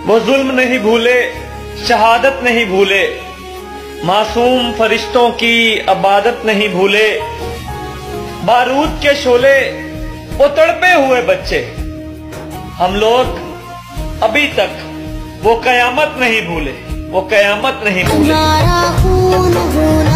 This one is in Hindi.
वो जुल्म नहीं भूले, शहादत नहीं भूले, मासूम फरिश्तों की इबादत नहीं भूले, बारूद के शोले वो तड़पे हुए बच्चे, हम लोग अभी तक वो कयामत नहीं भूले, वो कयामत नहीं भूले।